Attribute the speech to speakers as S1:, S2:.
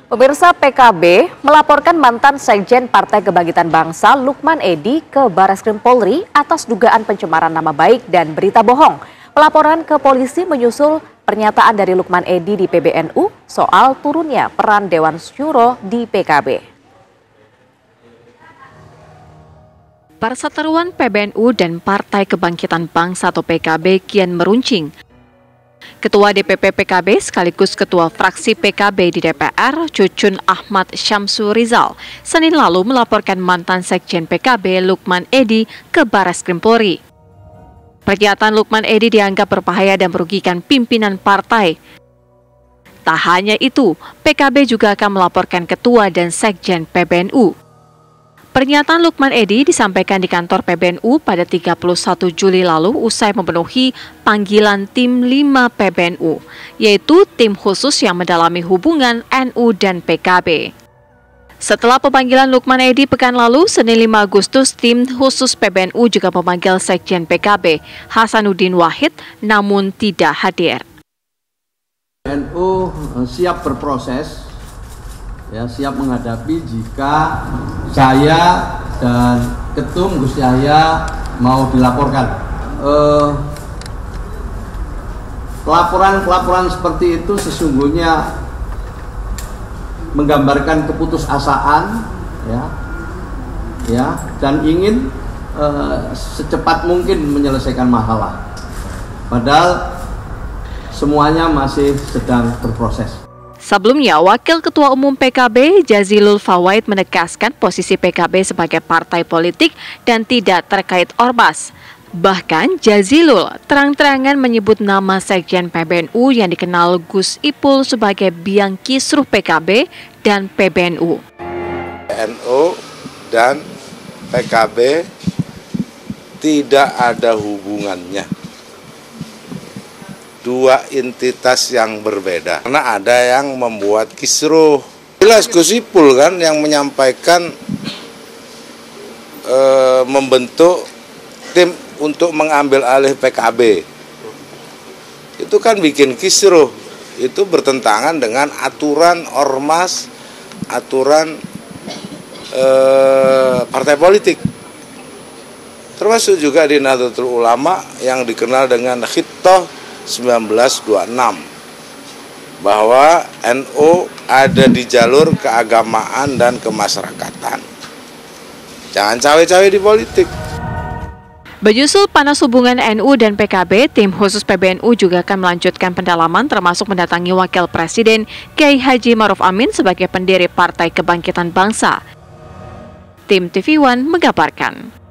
S1: Pemirsa, PKB melaporkan mantan Sekjen Partai Kebangkitan Bangsa Lukman Edy ke Bareskrim Polri atas dugaan pencemaran nama baik dan berita bohong. Pelaporan ke polisi menyusul pernyataan dari Lukman Edy di PBNU soal turunnya peran Dewan Syuro di PKB.
S2: Perseteruan PBNU dan Partai Kebangkitan Bangsa atau PKB kian meruncing. Ketua DPP PKB sekaligus Ketua Fraksi PKB di DPR, Cucun Ahmad Syamsu Rizal, Senin lalu melaporkan mantan Sekjen PKB Lukman Edy ke Bareskrim Polri. Pernyataan Lukman Edy dianggap berbahaya dan merugikan pimpinan partai. Tak hanya itu, PKB juga akan melaporkan Ketua dan Sekjen PBNU. Pernyataan Lukman Edy disampaikan di kantor PBNU pada 31 Juli lalu usai memenuhi panggilan tim 5 PBNU, yaitu tim khusus yang mendalami hubungan NU dan PKB. Setelah pemanggilan Lukman Edy pekan lalu, Senin 5 Agustus, tim khusus PBNU juga memanggil Sekjen PKB, Hasanuddin Wahid, namun tidak hadir.
S3: NU siap berproses, ya, siap menghadapi jika saya dan Ketum Gus Yahya mau dilaporkan. Pelaporan seperti itu sesungguhnya menggambarkan keputusasaan, ya, dan ingin secepat mungkin menyelesaikan masalah. Padahal semuanya masih sedang berproses.
S2: Sebelumnya, Wakil Ketua Umum PKB Jazilul Fawait menegaskan posisi PKB sebagai partai politik dan tidak terkait ormas. Bahkan Jazilul terang-terangan menyebut nama Sekjen PBNU yang dikenal Gus Ipul sebagai biang kisruh PKB dan PBNU.
S4: NU dan PKB tidak ada hubungannya. Dua entitas yang berbeda, karena ada yang membuat kisruh. Jelas Gus Ipul kan yang menyampaikan membentuk tim untuk mengambil alih PKB. Itu kan bikin kisruh, itu bertentangan dengan aturan ormas, aturan partai politik. Termasuk juga di Nahdlatul Ulama yang dikenal dengan Khitoh 1926, bahwa NU ada di jalur keagamaan dan kemasyarakatan. Jangan cawe-cawe di politik.
S2: Menyusul panas hubungan NU dan PKB, tim khusus PBNU juga akan melanjutkan pendalaman termasuk mendatangi Wakil Presiden Kiai Haji Ma'ruf Amin sebagai pendiri Partai Kebangkitan Bangsa. Tim TV One mengabarkan.